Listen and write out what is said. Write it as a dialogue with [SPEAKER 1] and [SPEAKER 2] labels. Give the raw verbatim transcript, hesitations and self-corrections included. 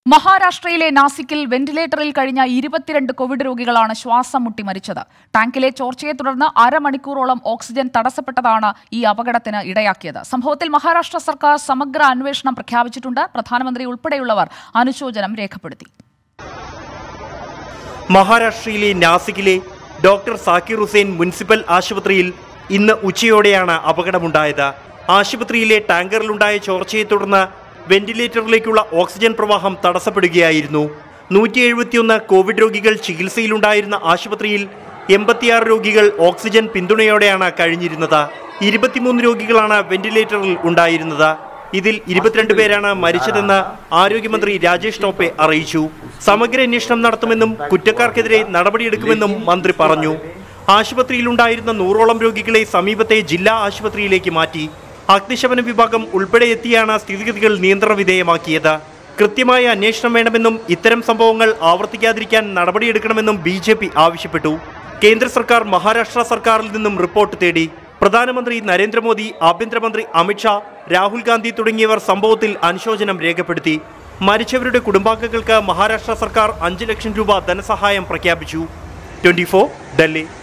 [SPEAKER 1] മഹാരാഷ്ട്രയിലെ നാസിക്കിൽ വെന്റിലേറ്ററിൽ കഴിഞ്ഞ ഇരുപത്തിരണ്ട് കോവിഡ് രോഗികളാണ് ശ്വാസം മുട്ടി മരിച്ചത്. ടാങ്കിലെ ചോർച്ചയെ തുടർന്ന് അരമണിക്കൂറോളം ഓക്സിജൻ തടസ്സപ്പെട്ടതാണ് ഈ അപകടത്തിന് ഇടയാക്കിയത്. സംഭവത്തിൽ മഹാരാഷ്ട്ര സർക്കാർ സമഗ്ര അന്വേഷണം പ്രഖ്യാപിച്ചിട്ടുണ്ട്. പ്രധാനമന്ത്രി ഉൾപ്പെടെയുള്ളവർ അനുശോചനം രേഖപ്പെടുത്തി.
[SPEAKER 2] മഹാരാഷ്ട്രയിലെ നാസിക്കിലെ ഡോക്ടർ സാക്കിർ ഹുസൈൻ മുനിസിപ്പൽ ആശുപത്രിയിൽ ഇന്ന് ഉച്ചയോടെയാണ് അപകടമുണ്ടായത്. ആശുപത്രിയിലെ ടാങ്കറിലുണ്ടായ ചോർച്ചയെ തുടർന്ന് വെന്റിലേറ്ററിലേക്കുള്ള ഓക്സിജൻ പ്രവാഹം തടസ്സപ്പെടുകയായിരുന്നു. നൂറ്റി എഴുപത്തിയൊന്ന് കോവിഡ് രോഗികൾ ചികിത്സയിലുണ്ടായിരുന്ന ആശുപത്രിയിൽ എൺപത്തിയാറ് രോഗികൾ ഓക്സിജൻ പിന്തുണയോടെയാണ് കഴിഞ്ഞിരുന്നത്. ഇരുപത്തിമൂന്ന് രോഗികളാണ് വെന്റിലേറ്ററിൽ ഉണ്ടായിരുന്നത്. ഇതിൽ ഇരുപത്തിരണ്ട് പേരാണ് മരിച്ചതെന്ന് ആരോഗ്യമന്ത്രി രാജേഷ് ടോപ്പെ അറിയിച്ചു. സമഗ്ര അന്വേഷണം നടത്തുമെന്നും കുറ്റക്കാർക്കെതിരെ നടപടിയെടുക്കുമെന്നും മന്ത്രി പറഞ്ഞു. ആശുപത്രിയിലുണ്ടായിരുന്ന നൂറോളം രോഗികളെ സമീപത്തെ ജില്ലാ ആശുപത്രിയിലേക്ക് മാറ്റി. അഗ്നിശമന വിഭാഗം ഉൾപ്പെടെ എത്തിയാണ് സ്ഥിതിഗതികൾ നിയന്ത്രണ വിധേയമാക്കിയത്. കൃത്യമായ അന്വേഷണം വേണമെന്നും ഇത്തരം സംഭവങ്ങൾ ആവർത്തിക്കാതിരിക്കാൻ നടപടിയെടുക്കണമെന്നും ബി ജെ പി ആവശ്യപ്പെട്ടു. കേന്ദ്ര സർക്കാർ മഹാരാഷ്ട്ര സർക്കാരിൽ നിന്നും റിപ്പോർട്ട് തേടി. പ്രധാനമന്ത്രി നരേന്ദ്രമോദി, ആഭ്യന്തരമന്ത്രി അമിത്ഷാ, രാഹുൽ ഗാന്ധി തുടങ്ങിയവർ സംഭവത്തിൽ അനുശോചനം രേഖപ്പെടുത്തി. മരിച്ചവരുടെ കുടുംബാംഗങ്ങൾക്ക് മഹാരാഷ്ട്ര സർക്കാർ അഞ്ച് ലക്ഷം രൂപ ധനസഹായം പ്രഖ്യാപിച്ചു. Twenty four Delhi.